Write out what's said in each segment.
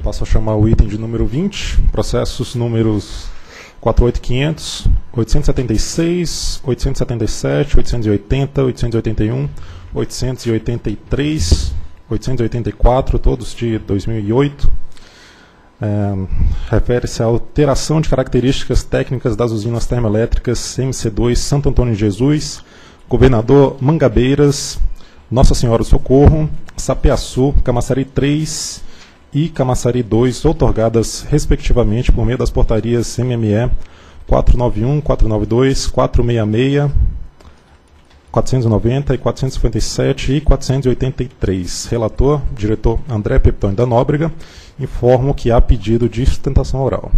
Passo a chamar o item de número 20, processos números 48500, 876, 877, 880, 881, 883, 884, todos de 2008. Refere-se à alteração de características técnicas das usinas termoelétricas MC2 Santo Antônio de Jesus, Governador Mangabeiras, Nossa Senhora do Socorro, Sapeaçu, Camaçari 3 e Camaçari 2, outorgadas respectivamente por meio das portarias MME 491, 492, 466, 490 e 457 e 483. Relator, diretor André Peptoni da Nóbrega. Informo que há pedido de sustentação oral.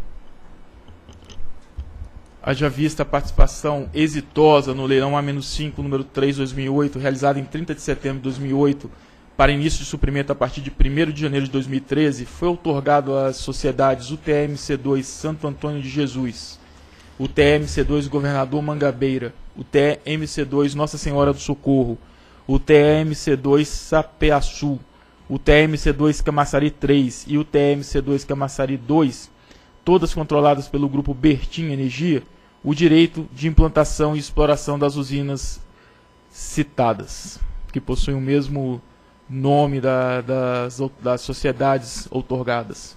Haja vista a participação exitosa no leilão A-5, número 3/2008, realizado em 30 de setembro de 2008, para início de suprimento a partir de 1º de janeiro de 2013, foi outorgado às sociedades UTE-MC2 Santo Antônio de Jesus, UTE-MC2 Governador Mangabeira, UTE-MC2 Nossa Senhora do Socorro, UTE-MC2 Sapeaçu, UTE-MC2 Camaçari 3 e UTE-MC2 Camaçari 2, todas controladas pelo grupo Bertin Energia, o direito de implantação e exploração das usinas citadas, que possuem o mesmo nome das sociedades outorgadas.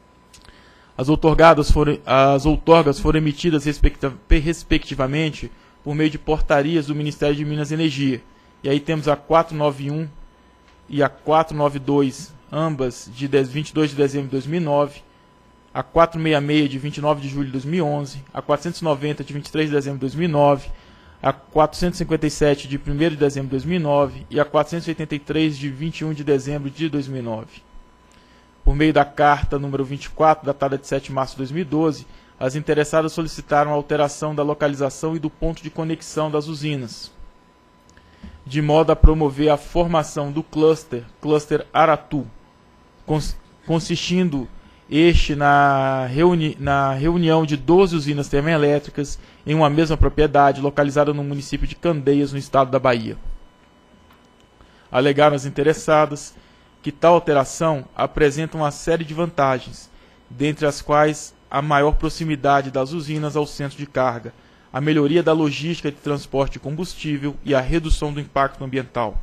As outorgas foram emitidas respectivamente por meio de portarias do Ministério de Minas e Energia. E aí temos a 491 e a 492, ambas de 22 de dezembro de 2009, a 466 de 29 de julho de 2011, a 490 de 23 de dezembro de 2009, a 457 de 1º de dezembro de 2009 e a 483 de 21 de dezembro de 2009. Por meio da carta número 24, datada de 7 de março de 2012, as interessadas solicitaram a alteração da localização e do ponto de conexão das usinas, de modo a promover a formação do cluster Aratu, consistindo este na reunião de 12 usinas termoelétricas em uma mesma propriedade, localizada no município de Candeias, no estado da Bahia. Alegaram as interessadas que tal alteração apresenta uma série de vantagens, dentre as quais a maior proximidade das usinas ao centro de carga, a melhoria da logística de transporte de combustível e a redução do impacto ambiental.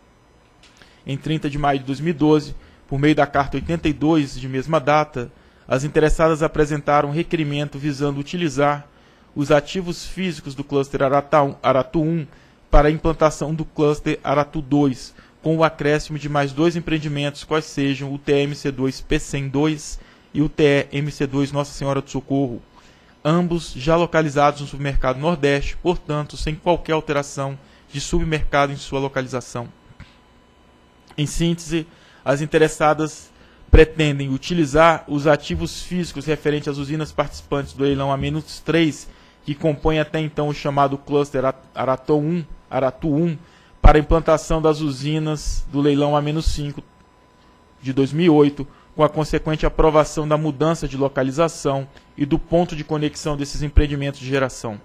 Em 30 de maio de 2012, por meio da Carta 82, de mesma data, as interessadas apresentaram um requerimento visando utilizar os ativos físicos do cluster Aratu 1 para a implantação do cluster Aratu 2, com o acréscimo de mais 2 empreendimentos, quais sejam o TE-MC2 P102 e o TE-MC2 Nossa Senhora do Socorro, ambos já localizados no submercado Nordeste, portanto, sem qualquer alteração de submercado em sua localização. Em síntese, as interessadas pretendem utilizar os ativos físicos referentes às usinas participantes do leilão A-3, que compõem até então o chamado cluster Aratu 1, para a implantação das usinas do leilão A-5 de 2008, com a consequente aprovação da mudança de localização e do ponto de conexão desses empreendimentos de geração.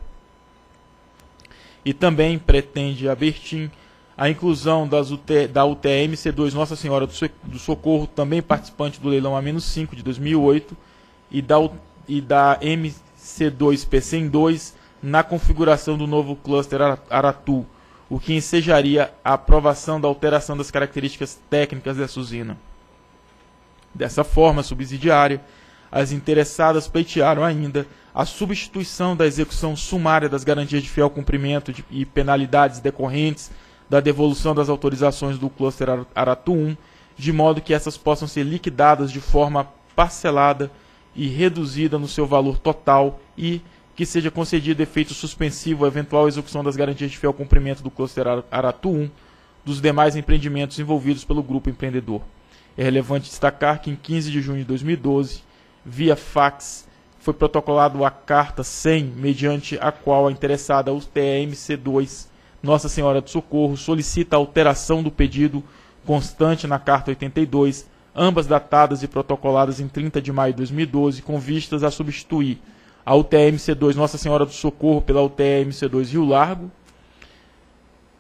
E também pretende a Bertin a inclusão da UTE-MC2 Nossa Senhora do Socorro, também participante do leilão A-5 de 2008, e da MC2 P102 na configuração do novo cluster Aratu, o que ensejaria a aprovação da alteração das características técnicas dessa usina. Dessa forma subsidiária, as interessadas pleitearam ainda a substituição da execução sumária das garantias de fiel cumprimento e penalidades decorrentes da devolução das autorizações do cluster Aratu 1, de modo que essas possam ser liquidadas de forma parcelada e reduzida no seu valor total e que seja concedido efeito suspensivo à eventual execução das garantias de fiel cumprimento do cluster Aratu 1 dos demais empreendimentos envolvidos pelo grupo empreendedor. É relevante destacar que em 15 de junho de 2012, via fax, foi protocolado a carta 100, mediante a qual a interessada UTE-MC2 Nossa Senhora do Socorro solicita a alteração do pedido constante na Carta 82, ambas datadas e protocoladas em 30 de maio de 2012, com vistas a substituir a UTE-MC2 Nossa Senhora do Socorro pela UTE-MC2 Rio Largo,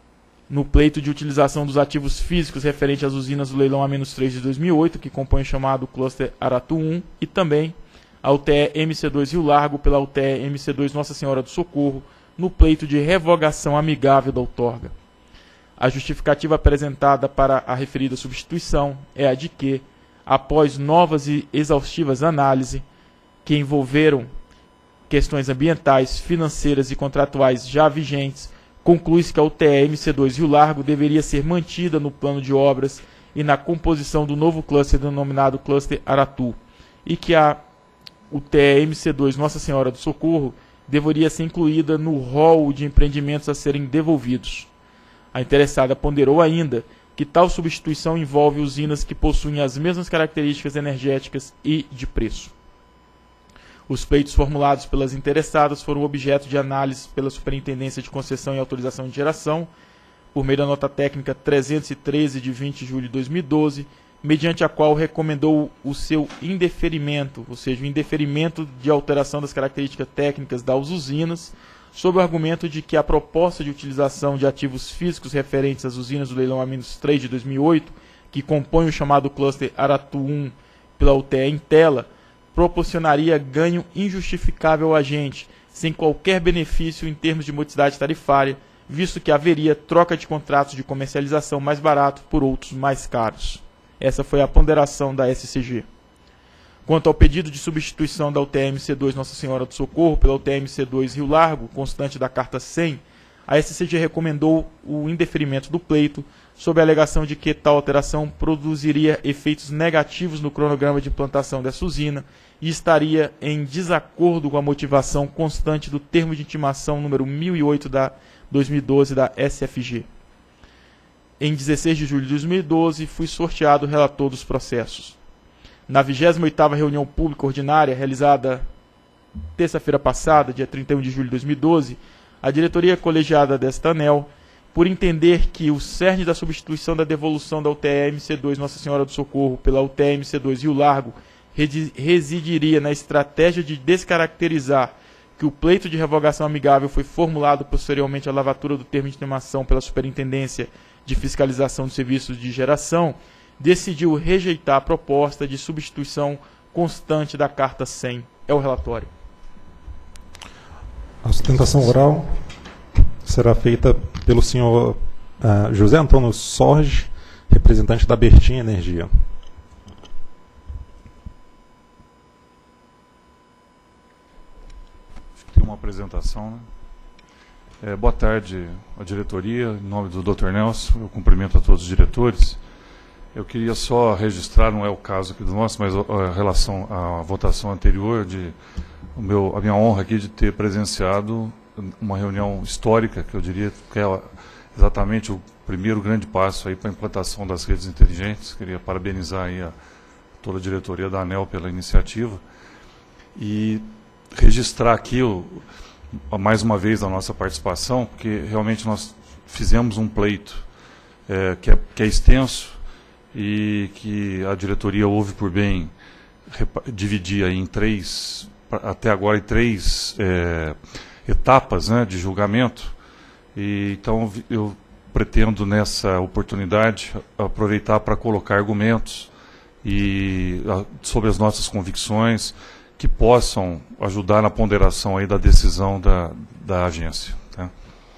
no pleito de utilização dos ativos físicos referente às usinas do leilão A-3 de 2008, que compõe o chamado Cluster Aratu 1, e também a UTE MC2 Rio Largo pela UTE MC2 Nossa Senhora do Socorro, no pleito de revogação amigável da outorga. A justificativa apresentada para a referida substituição é a de que, após novas e exaustivas análises que envolveram questões ambientais, financeiras e contratuais já vigentes, conclui-se que a UTE MC2 Rio Largo deveria ser mantida no plano de obras e na composição do novo cluster denominado Cluster Aratu, e que a UTE MC2 Nossa Senhora do Socorro deveria ser incluída no rol de empreendimentos a serem devolvidos. A interessada ponderou ainda que tal substituição envolve usinas que possuem as mesmas características energéticas e de preço. Os pleitos formulados pelas interessadas foram objeto de análise pela Superintendência de Concessão e Autorização de Geração, por meio da nota técnica 313 de 20 de julho de 2012, mediante a qual recomendou o seu indeferimento, ou seja, o indeferimento de alteração das características técnicas das usinas, sob o argumento de que a proposta de utilização de ativos físicos referentes às usinas do leilão A-3 de 2008, que compõe o chamado Cluster Aratu 1 pela UTE Intela, proporcionaria ganho injustificável ao agente, sem qualquer benefício em termos de modicidade tarifária, visto que haveria troca de contratos de comercialização mais baratos por outros mais caros. Essa foi a ponderação da SCG. Quanto ao pedido de substituição da UTE MC2 Nossa Senhora do Socorro pela UTE MC2 Rio Largo, constante da carta 100, a SCG recomendou o indeferimento do pleito, sob a alegação de que tal alteração produziria efeitos negativos no cronograma de implantação dessa usina e estaria em desacordo com a motivação constante do termo de intimação número 1008 da 2012 da SFG. Em 16 de julho de 2012, fui sorteado o relator dos processos. Na 28ª reunião pública ordinária, realizada terça-feira passada, dia 31 de julho de 2012, a diretoria colegiada desta ANEEL, por entender que o cerne da substituição da devolução da UTE MC2 Nossa Senhora do Socorro pela UTE MC2 Rio Largo residiria na estratégia de descaracterizar que o pleito de revogação amigável foi formulado posteriormente à lavatura do termo de intimação pela Superintendência de Fiscalização de Serviços de Geração, decidiu rejeitar a proposta de substituição constante da Carta 100. É o relatório. A sustentação oral será feita pelo senhor José Antônio Sorge, representante da Bertin Energia. Acho que tem uma apresentação, né? Boa tarde à diretoria, em nome do Dr. Nelson, eu cumprimento a todos os diretores. Eu queria só registrar, não é o caso aqui do nosso, mas a relação à votação anterior, a minha honra aqui de ter presenciado uma reunião histórica, que eu diria que é exatamente o primeiro grande passo aí para a implantação das redes inteligentes. Queria parabenizar aí toda a diretoria da ANEEL pela iniciativa e registrar aqui mais uma vez a nossa participação, porque realmente nós fizemos um pleito que é extenso e que a diretoria houve por bem dividir aí até agora em três etapas, né, de julgamento. E então eu pretendo nessa oportunidade aproveitar para colocar argumentos sobre as nossas convicções que possam ajudar na ponderação aí da decisão da agência. Tá?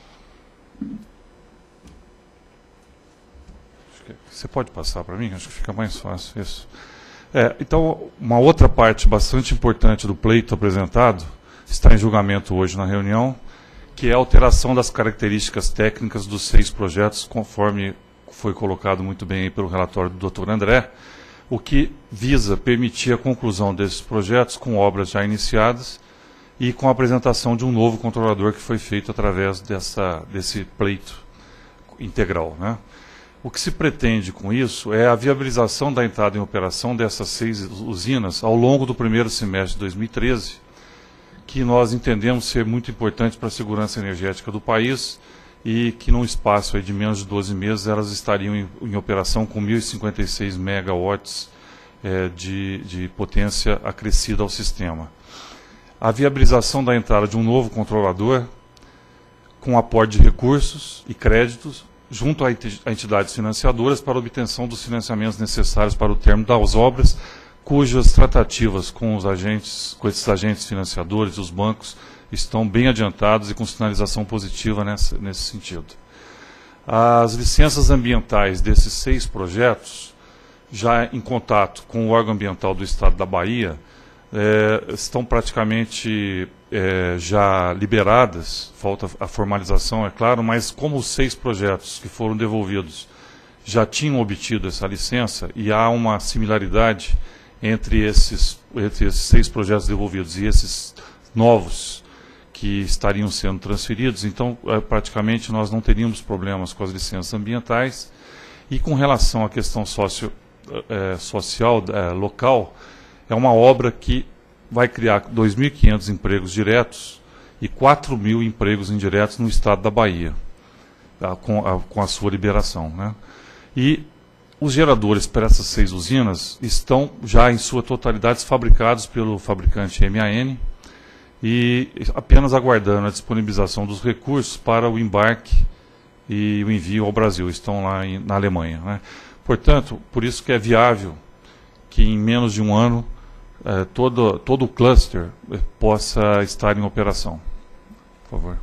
Você pode passar para mim? Acho que fica mais fácil isso. Então, uma outra parte bastante importante do pleito apresentado está em julgamento hoje na reunião, que é a alteração das características técnicas dos 6 projetos, conforme foi colocado muito bem aí pelo relatório do Dr. André, o que visa permitir a conclusão desses projetos com obras já iniciadas e com a apresentação de um novo controlador que foi feito através desse pleito integral, né? O que se pretende com isso é a viabilização da entrada em operação dessas 6 usinas ao longo do primeiro semestre de 2013, que nós entendemos ser muito importante para a segurança energética do país e que num espaço aí de menos de 12 meses elas estariam em operação com 1.056 megawatts de potência acrescida ao sistema. A viabilização da entrada de um novo controlador com aporte de recursos e créditos junto a entidades financiadoras para a obtenção dos financiamentos necessários para o término das obras, cujas tratativas com esses agentes financiadores, os bancos, estão bem adiantados e com sinalização positiva nesse sentido. As licenças ambientais desses 6 projetos, já em contato com o órgão ambiental do Estado da Bahia, estão praticamente já liberadas, falta a formalização, é claro, mas como os 6 projetos que foram devolvidos já tinham obtido essa licença e há uma similaridade entre esses 6 projetos devolvidos e esses novos que estariam sendo transferidos, então praticamente nós não teríamos problemas com as licenças ambientais. E com relação à questão social local, é uma obra que vai criar 2.500 empregos diretos e 4.000 empregos indiretos no estado da Bahia, com a sua liberação, né? E os geradores para essas 6 usinas estão já em sua totalidade fabricados pelo fabricante MAN e apenas aguardando a disponibilização dos recursos para o embarque e o envio ao Brasil. Estão lá na Alemanha, né? Portanto, por isso que é viável que em menos de um ano todo o cluster possa estar em operação. Por favor.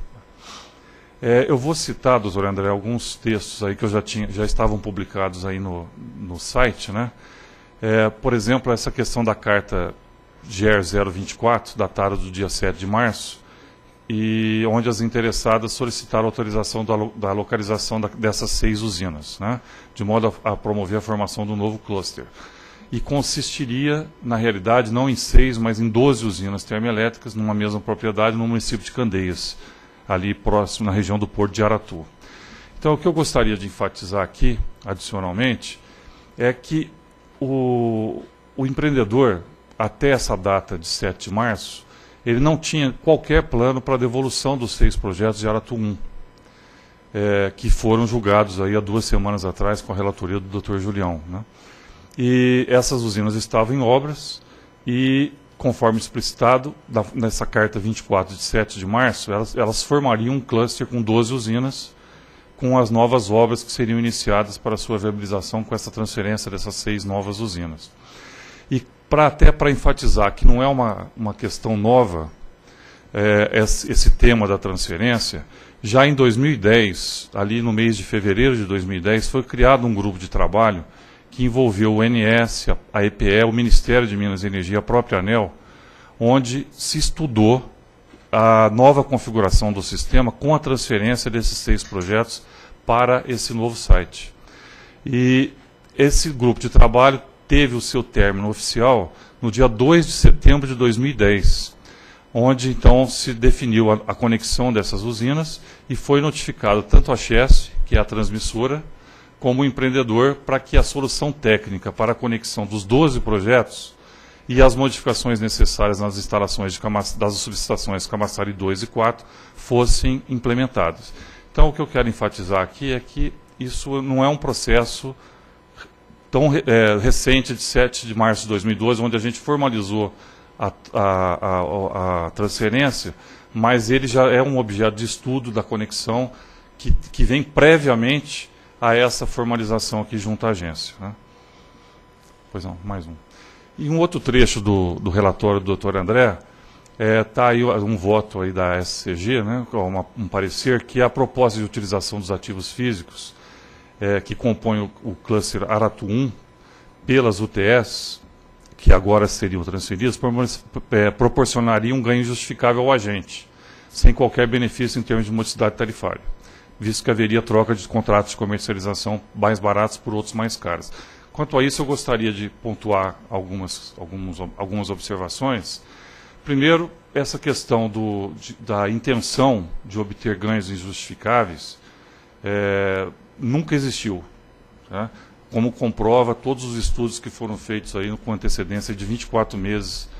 Eu vou citar, doutor André, alguns textos aí que já estavam publicados aí no site, né? Por exemplo, essa questão da carta GER 024, datada do dia 7 de março, e onde as interessadas solicitaram autorização da localização dessas 6 usinas, né? De modo a promover a formação do novo cluster. E consistiria, na realidade, não em 6, mas em 12 usinas termoelétricas, numa mesma propriedade, no município de Candeias, ali próximo, na região do Porto de Aratu. Então, o que eu gostaria de enfatizar aqui, adicionalmente, é que o empreendedor, até essa data de 7 de março, ele não tinha qualquer plano para a devolução dos 6 projetos de Aratu 1, que foram julgados aí há 2 semanas atrás com a relatoria do Dr. Julião, né? E essas usinas estavam em obras e, conforme explicitado nessa carta 24 de 7 de março, elas formariam um cluster com 12 usinas, com as novas obras que seriam iniciadas para sua viabilização com essa transferência dessas 6 novas usinas. E até para enfatizar que não é uma questão nova, esse tema da transferência, já em 2010, ali no mês de fevereiro de 2010, foi criado um grupo de trabalho que envolveu o ONS, a EPE, o Ministério de Minas e Energia, a própria ANEEL, onde se estudou a nova configuração do sistema com a transferência desses 6 projetos para esse novo site. E esse grupo de trabalho teve o seu término oficial no dia 2 de setembro de 2010, onde então se definiu a conexão dessas usinas e foi notificado tanto a Chesf, que é a transmissora, como o empreendedor, para que a solução técnica para a conexão dos 12 projetos e as modificações necessárias nas instalações das subestações Camaçari 2 e 4 fossem implementadas. Então, o que eu quero enfatizar aqui é que isso não é um processo tão recente, de 7 de março de 2012, onde a gente formalizou a transferência, mas ele já é um objeto de estudo da conexão que vem previamente a essa formalização aqui junto à agência, né? Pois não, mais um. E um outro trecho do relatório do Dr. André, está aí um voto aí da SCG, né, um parecer, que é a proposta de utilização dos ativos físicos que compõem o cluster Aratu 1 pelas UTS, que agora seriam transferidas, proporcionaria um ganho justificável ao agente, sem qualquer benefício em termos de modicidade tarifária, visto que haveria troca de contratos de comercialização mais baratos por outros mais caros. Quanto a isso, eu gostaria de pontuar algumas observações. Primeiro, essa questão da intenção de obter ganhos injustificáveis nunca existiu, né? Como comprova todos os estudos que foram feitos aí com antecedência de 24 meses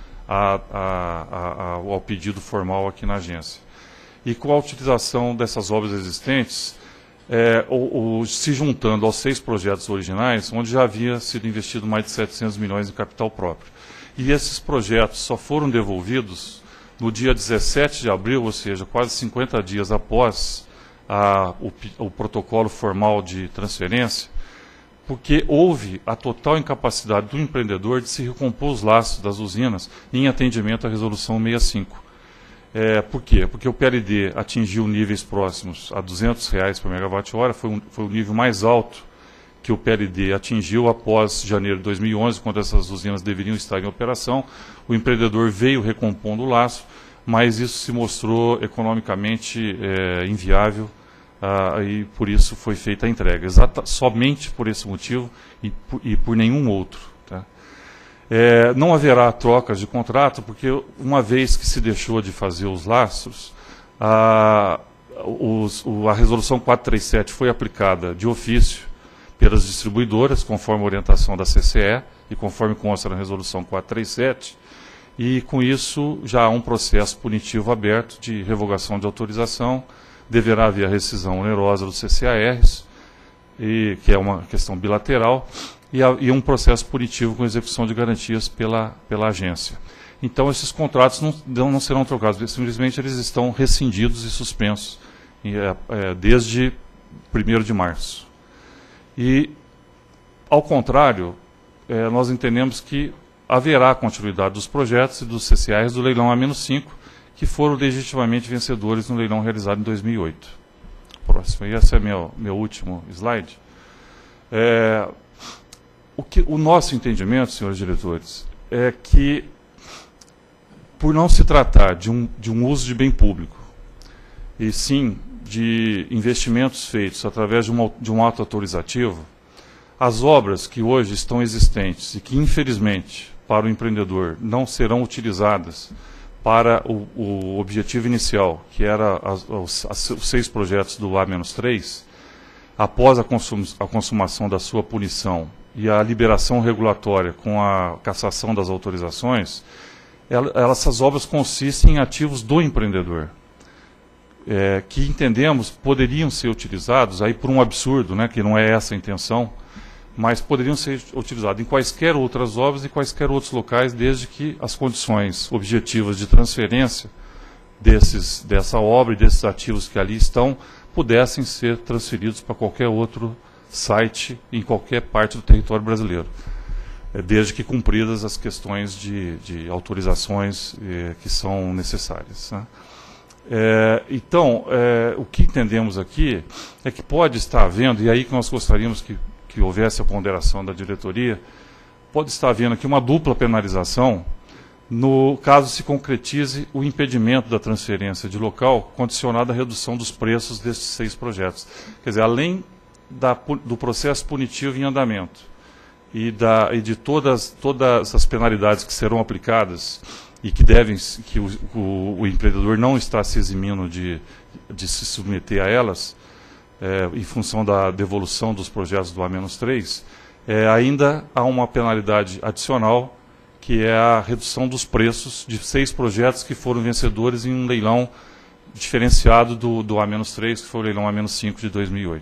ao pedido formal aqui na agência. E com a utilização dessas obras existentes, se juntando aos 6 projetos originais, onde já havia sido investido mais de 700 milhões em capital próprio. E esses projetos só foram devolvidos no dia 17 de abril, ou seja, quase 50 dias após o protocolo formal de transferência, porque houve a total incapacidade do empreendedor de se recompor os laços das usinas em atendimento à Resolução 65. Por quê? Porque o PLD atingiu níveis próximos a R$ 200 por megawatt-hora, foi o nível mais alto que o PLD atingiu após janeiro de 2011, quando essas usinas deveriam estar em operação. O empreendedor veio recompondo o laço, mas isso se mostrou economicamente inviável, e por isso foi feita a entrega. Somente por esse motivo e por nenhum outro. Tá? Não haverá trocas de contrato, porque uma vez que se deixou de fazer os lastros, a Resolução 437 foi aplicada de ofício pelas distribuidoras, conforme a orientação da CCE e conforme consta na Resolução 437, e com isso já há um processo punitivo aberto de revogação de autorização. Deverá haver a rescisão onerosa dos CCARs, que é uma questão bilateral, e um processo punitivo com execução de garantias pela agência. Então, esses contratos não serão trocados, simplesmente eles estão rescindidos e suspensos desde 1º de março. E, ao contrário, nós entendemos que haverá continuidade dos projetos e dos CCARs do leilão A-5, que foram legitimamente vencedores no leilão realizado em 2008. Próximo. E esse é meu último slide. O nosso entendimento, senhores diretores, é que, por não se tratar de um uso de bem público, e sim de investimentos feitos através de um ato autorizativo, as obras que hoje estão existentes e que, infelizmente, para o empreendedor não serão utilizadas para o objetivo inicial, que era os 6 projetos do A-3, após a consumação da sua punição e a liberação regulatória com a cassação das autorizações, essas obras consistem em ativos do empreendedor, que entendemos poderiam ser utilizados, aí por um absurdo, né, que não é essa a intenção, mas poderiam ser utilizados em quaisquer outras obras e quaisquer outros locais, desde que as condições objetivas de transferência dessa obra e desses ativos que ali estão pudessem ser transferidos para qualquer outro site em qualquer parte do território brasileiro, desde que cumpridas as questões de autorizações que são necessárias, né? Então, o que entendemos aqui é que pode estar havendo, e aí que nós gostaríamos que houvesse a ponderação da diretoria, pode estar havendo aqui uma dupla penalização no caso se concretize o impedimento da transferência de local condicionado à redução dos preços desses 6 projetos. Quer dizer, além do processo punitivo em andamento e de todas as penalidades que serão aplicadas e que o empreendedor não está se eximindo de se submeter a elas, em função da devolução dos projetos do A-3, ainda há uma penalidade adicional, que é a redução dos preços de 6 projetos que foram vencedores em um leilão diferenciado do A-3, que foi o leilão A-5 de 2008.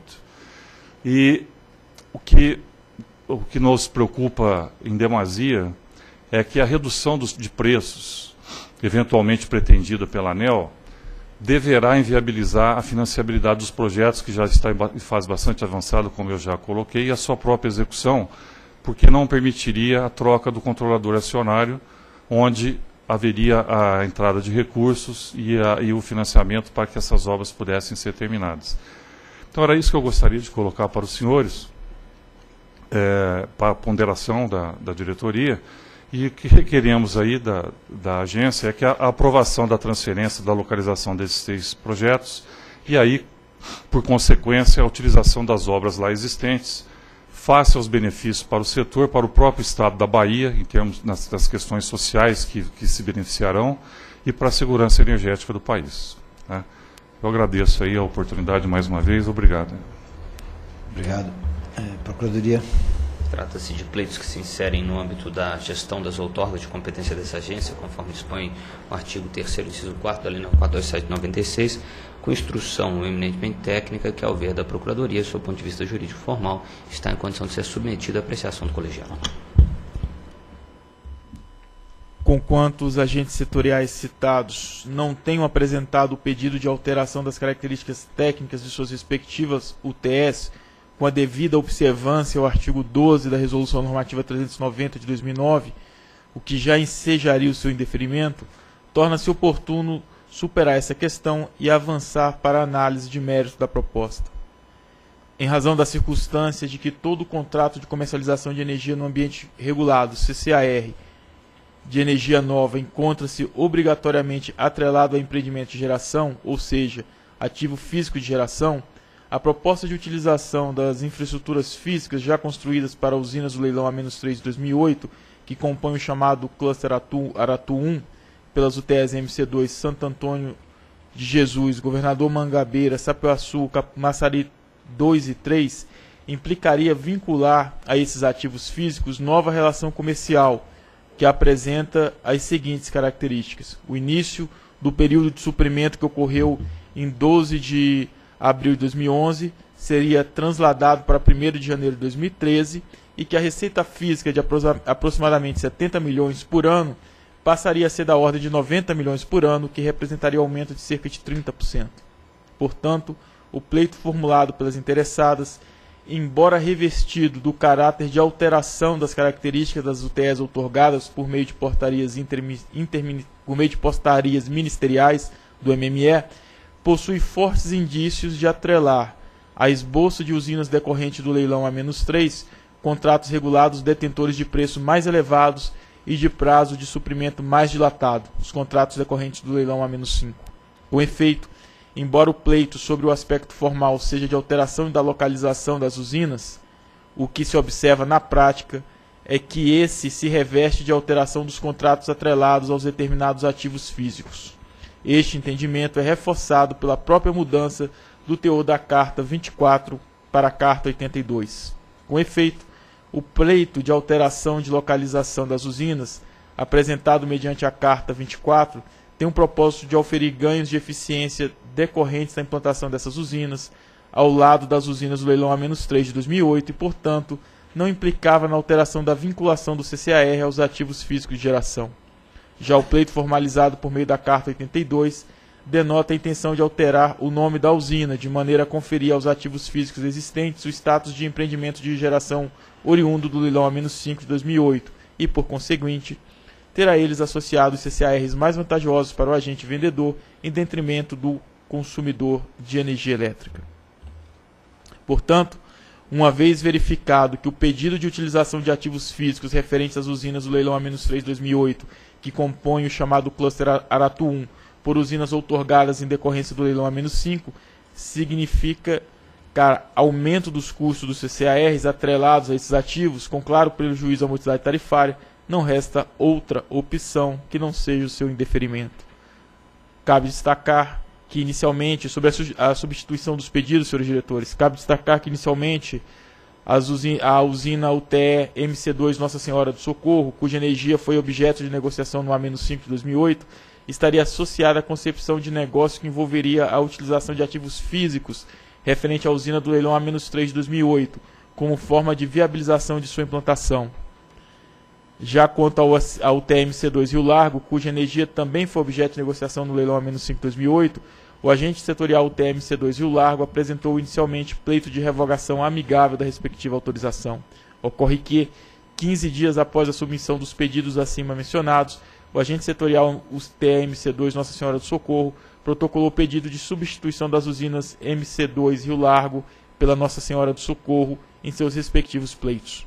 E o que nos preocupa em demasia é que a redução de preços, eventualmente pretendida pela ANEEL, deverá inviabilizar a financiabilidade dos projetos, que já está em fase bastante avançada, como eu já coloquei, e a sua própria execução, porque não permitiria a troca do controlador acionário, onde haveria a entrada de recursos e o financiamento para que essas obras pudessem ser terminadas. Então, era isso que eu gostaria de colocar para os senhores, para a ponderação da diretoria. E o que requeremos aí da agência é que a aprovação da transferência da localização desses 6 projetos e aí, por consequência, a utilização das obras lá existentes face aos benefícios para o setor, para o próprio Estado da Bahia, em termos das questões sociais que se beneficiarão e para a segurança energética do país, né? Eu agradeço aí a oportunidade mais uma vez. Obrigado. Obrigado. Procuradoria. Trata-se de pleitos que se inserem no âmbito da gestão das outorgas de competência dessa agência, conforme dispõe o artigo 3º, inciso 4º da Lei 427/96, com instrução eminentemente técnica que, ao ver da Procuradoria, sob o ponto de vista jurídico formal, está em condição de ser submetida à apreciação do colegiado. conquanto os agentes setoriais citados não tenham apresentado o pedido de alteração das características técnicas de suas respectivas UTS, com a devida observância ao artigo 12 da Resolução Normativa 390 de 2009, o que já ensejaria o seu indeferimento, torna-se oportuno superar essa questão e avançar para a análise de mérito da proposta. Em razão da circunstância de que todo contrato de comercialização de energia no ambiente regulado, CCAR, de energia nova encontra-se obrigatoriamente atrelado a empreendimento de geração, ou seja, ativo físico de geração, a proposta de utilização das infraestruturas físicas já construídas para usinas do leilão A-3 de 2008, que compõem o chamado Cluster Aratu 1, pelas UTS MC2 Santo Antônio de Jesus, Governador Mangabeira, Sapeuaçu, Massari 2 e 3, implicaria vincular a esses ativos físicos nova relação comercial, que apresenta as seguintes características. O início do período de suprimento que ocorreu em 12 de abril de 2011 seria transladado para 1º de janeiro de 2013 e que a receita física de aproximadamente 70 milhões por ano passaria a ser da ordem de 90 milhões por ano, que representaria um aumento de cerca de 30%. Portanto, o pleito formulado pelas interessadas, embora revestido do caráter de alteração das características das UTS outorgadas por meio de portarias ministeriais do MME, possui fortes indícios de atrelar a esboço de usinas decorrente do leilão A-3, contratos regulados detentores de preço mais elevados e de prazo de suprimento mais dilatado, os contratos decorrentes do leilão A-5. Com efeito, embora o pleito sobre o aspecto formal seja de alteração da localização das usinas, o que se observa na prática é que esse se reveste de alteração dos contratos atrelados aos determinados ativos físicos. Este entendimento é reforçado pela própria mudança do teor da Carta 24 para a Carta 82. Com efeito, o pleito de alteração de localização das usinas, apresentado mediante a Carta 24, tem um propósito de oferir ganhos de eficiência decorrentes da implantação dessas usinas, ao lado das usinas do leilão A-3 de 2008 e, portanto, não implicava na alteração da vinculação do CCAR aos ativos físicos de geração. Já o pleito formalizado por meio da Carta 82 denota a intenção de alterar o nome da usina, de maneira a conferir aos ativos físicos existentes o status de empreendimento de geração oriundo do leilão A-5 de 2008 e, por conseguinte, ter a eles associados CCARs mais vantajosos para o agente vendedor em detrimento do consumidor de energia elétrica. Portanto, uma vez verificado que o pedido de utilização de ativos físicos referentes às usinas do leilão A-3 de 2008, que compõem o chamado Cluster Aratu 1, por usinas outorgadas em decorrência do leilão A-5, significa aumento dos custos dos CCARs atrelados a esses ativos, com claro prejuízo à morosidade tarifária, não resta outra opção que não seja o seu indeferimento. Cabe destacar que inicialmente, sobre a substituição dos pedidos, senhores diretores, cabe destacar que inicialmente a usina UTE MC2 Nossa Senhora do Socorro, cuja energia foi objeto de negociação no A-5 de 2008, estaria associada à concepção de negócio que envolveria a utilização de ativos físicos referente à usina do leilão A-3 de 2008, como forma de viabilização de sua implantação. Já quanto ao TMC2 Rio Largo, cuja energia também foi objeto de negociação no leilão A-5 de 2008, o agente setorial TMC2 Rio Largo apresentou inicialmente pleito de revogação amigável da respectiva autorização. Ocorre que, 15 dias após a submissão dos pedidos acima mencionados, o agente setorial TMC2 Nossa Senhora do Socorro protocolou o pedido de substituição das usinas MC2 Rio Largo pela Nossa Senhora do Socorro em seus respectivos pleitos.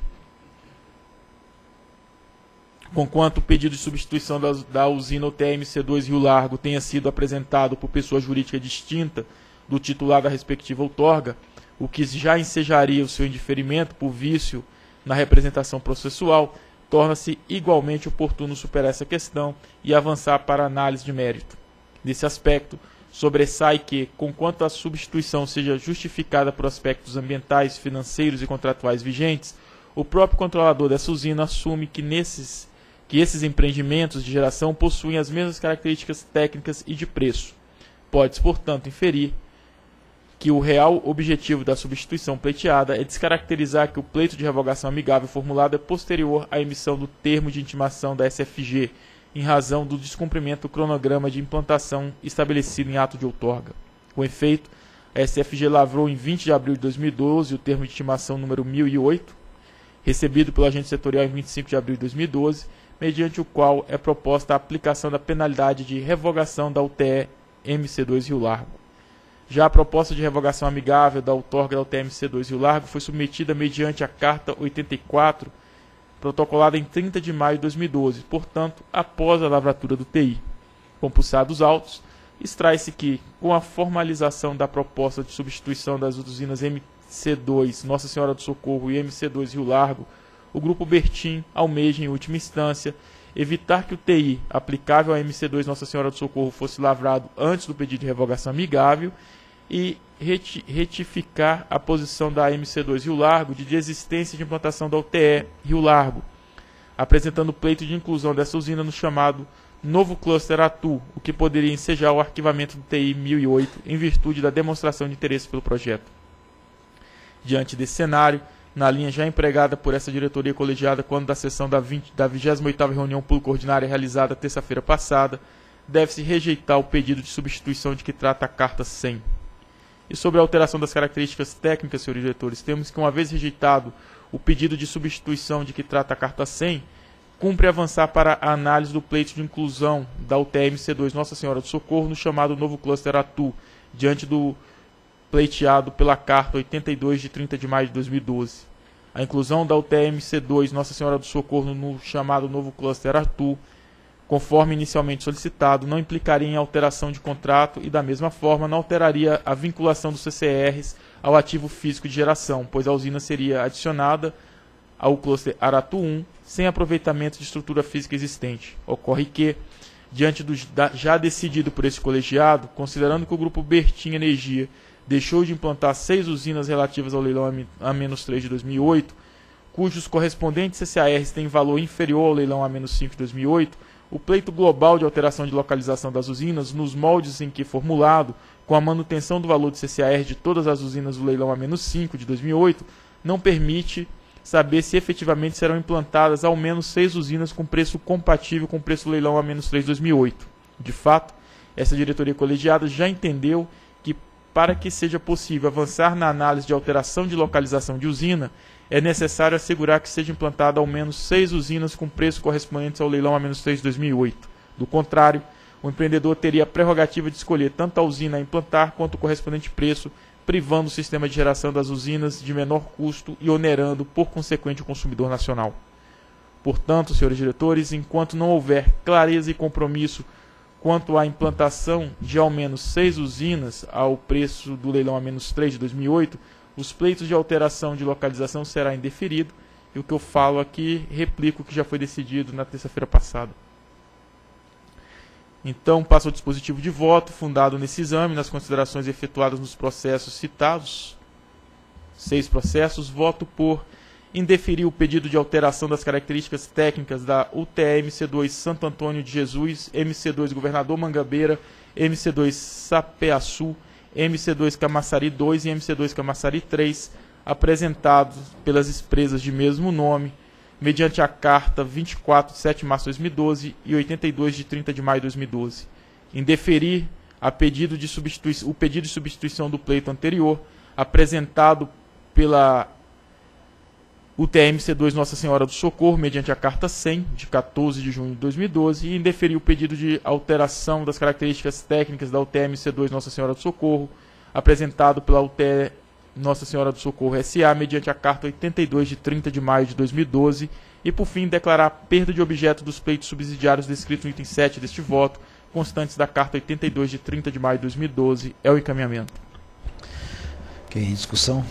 Conquanto o pedido de substituição da usina UTMC2 Rio Largo tenha sido apresentado por pessoa jurídica distinta do titular da respectiva outorga, o que já ensejaria o seu indeferimento por vício na representação processual, torna-se igualmente oportuno superar essa questão e avançar para a análise de mérito. Nesse aspecto, sobressai que, conquanto a substituição seja justificada por aspectos ambientais, financeiros e contratuais vigentes, o próprio controlador dessa usina assume que esses empreendimentos de geração possuem as mesmas características técnicas e de preço. Pode-se, portanto, inferir que o real objetivo da substituição pleiteada é descaracterizar que o pleito de revogação amigável formulado é posterior à emissão do termo de intimação da SFG, em razão do descumprimento do cronograma de implantação estabelecido em ato de outorga. Com efeito, a SFG lavrou em 20 de abril de 2012 o termo de estimação número 1008, recebido pelo agente setorial em 25 de abril de 2012, mediante o qual é proposta a aplicação da penalidade de revogação da UTE MC2 Rio Largo. Já a proposta de revogação amigável da outorga da UTE MC2 Rio Largo foi submetida mediante a Carta 84, protocolada em 30 de maio de 2012, portanto, após a lavratura do TI. Compulsados os autos, extrai-se que, com a formalização da proposta de substituição das usinas MC2 Nossa Senhora do Socorro e MC2 Rio Largo, o Grupo Bertin almeja, em última instância, evitar que o TI aplicável à MC2 Nossa Senhora do Socorro fosse lavrado antes do pedido de revogação amigável e retificar a posição da MC2 Rio Largo de desistência de implantação da UTE Rio Largo, apresentando pleito de inclusão dessa usina no chamado novo cluster ATU, o que poderia ensejar o arquivamento do TI 1008 em virtude da demonstração de interesse pelo projeto. Diante desse cenário, na linha já empregada por essa diretoria colegiada quando da sessão da 28ª reunião pública ordinária realizada terça-feira passada, deve-se rejeitar o pedido de substituição de que trata a Carta 100. E sobre a alteração das características técnicas, senhores diretores, temos que, uma vez rejeitado o pedido de substituição de que trata a Carta 100, cumpre avançar para a análise do pleito de inclusão da UTE MC2 Nossa Senhora do Socorro no chamado novo cluster ATU, diante do pleiteado pela Carta 82 de 30 de maio de 2012. A inclusão da UTE MC2 Nossa Senhora do Socorro no chamado novo cluster ATU, conforme inicialmente solicitado, não implicaria em alteração de contrato e, da mesma forma, não alteraria a vinculação dos CCRs ao ativo físico de geração, pois a usina seria adicionada ao cluster Aratu 1 sem aproveitamento de estrutura física existente. Ocorre que, diante do já decidido por esse colegiado, considerando que o Grupo Bertin Energia deixou de implantar 6 usinas relativas ao leilão A-3 de 2008, cujos correspondentes CCARs têm valor inferior ao leilão A-5 de 2008, o pleito global de alteração de localização das usinas, nos moldes em que formulado, com a manutenção do valor de CCAR de todas as usinas do leilão A-5 de 2008, não permite saber se efetivamente serão implantadas ao menos 6 usinas com preço compatível com o preço do leilão A-3 de 2008. De fato, essa diretoria colegiada já entendeu que, para que seja possível avançar na análise de alteração de localização de usina, é necessário assegurar que seja implantada ao menos 6 usinas com preço correspondentes ao leilão A-3 de 2008. Do contrário, o empreendedor teria a prerrogativa de escolher tanto a usina a implantar quanto o correspondente preço, privando o sistema de geração das usinas de menor custo e onerando, por consequente, o consumidor nacional. Portanto, senhores diretores, enquanto não houver clareza e compromisso quanto à implantação de ao menos 6 usinas ao preço do leilão A-3 de 2008, os pleitos de alteração de localização será indeferido, e o que eu falo aqui, replico o que já foi decidido na terça-feira passada. Então, passo ao dispositivo de voto, fundado nesse exame, nas considerações efetuadas nos processos citados, 6 processos, voto por indeferir o pedido de alteração das características técnicas da UTE MC2 Santo Antônio de Jesus, MC2 Governador Mangabeira, MC2 Sapeaçu, MC2 Camaçari 2 e MC2 Camaçari 3, apresentados pelas empresas de mesmo nome, mediante a Carta 24 de 7 de março de 2012 e 82 de 30 de maio de 2012. Indeferir o pedido de substituição do pleito anterior, apresentado pela UTE-MC2 Nossa Senhora do Socorro, mediante a Carta 100, de 14 de junho de 2012, e indeferir o pedido de alteração das características técnicas da UTE-MC2 Nossa Senhora do Socorro, apresentado pela UTE Nossa Senhora do Socorro S.A., mediante a Carta 82 de 30 de maio de 2012, e, por fim, declarar a perda de objeto dos pleitos subsidiários descritos no item 7 deste voto, constantes da Carta 82 de 30 de maio de 2012. É o encaminhamento. Ok, em discussão.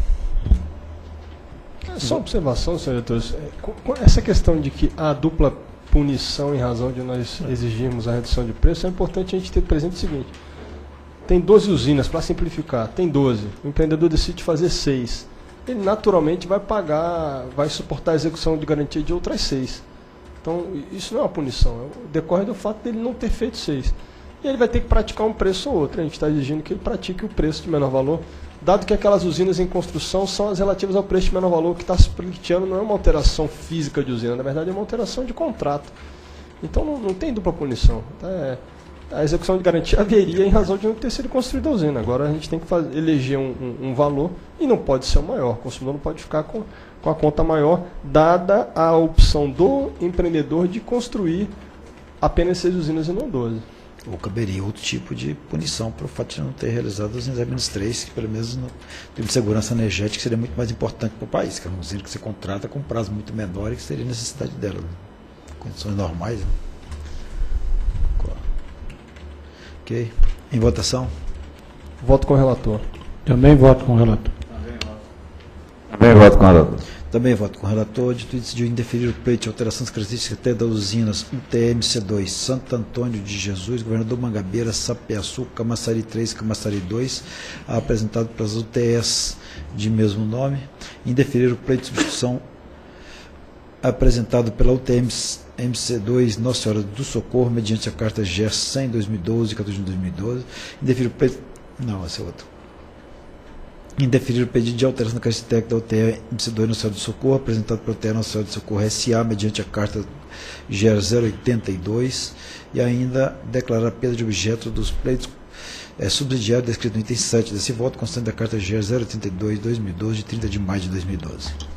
Só observação, senhor diretor. Essa questão de que há dupla punição em razão de nós exigirmos a redução de preço, é importante a gente ter presente o seguinte: tem 12 usinas, para simplificar, tem 12. O empreendedor decide fazer 6. Ele naturalmente vai pagar, vai suportar a execução de garantia de outras 6. Então, isso não é uma punição, decorre do fato dele não ter feito 6. E ele vai ter que praticar um preço ou outro. A gente está exigindo que ele pratique o preço de menor valor, dado que aquelas usinas em construção são as relativas ao preço de menor valor. O que está se pleiteando não é uma alteração física de usina, na verdade é uma alteração de contrato. Então não tem dupla punição. A execução de garantia haveria em razão de não ter sido construída a usina. Agora a gente tem que eleger um valor e não pode ser o maior. O consumidor não pode ficar com a conta maior, dada a opção do empreendedor de construir apenas 6 usinas e não 12. Ou caberia outro tipo de punição para o fato de não ter realizado os exames 3, que pelo menos no termo de segurança energética seria muito mais importante para o país, que é uma usina que você contrata com um prazo muito menor e que seria necessidade dela. Né? Condições normais. Né? Ok. Em votação? Voto com o relator. Também voto com o relator. Também voto com o relator. Também voto com o relator. Dito decidiu indeferir o pleito de alteração das características até das usinas UTMC2, Santo Antônio de Jesus, Governador Mangabeira, Sapiaçu, Camaçari 3 e Camaçari 2, apresentado pelas UTS de mesmo nome. Indeferir o pleito de substituição apresentado pela UTMC2 Nossa Senhora do Socorro, mediante a carta GER 100/2012, 14 de 2012. Indeferir o pleito... Não, esse é outro. Indeferir o pedido de alteração da característica técnica da UTE MC2 Nossa Senhora do Socorro, apresentado pela UTE Nossa Senhora do Socorro SA, mediante a carta GER 082, e ainda declarar a perda de objeto dos pleitos subsidiários descrito no item 7 desse voto, constante da carta GER 082/2012, de 30 de maio de 2012.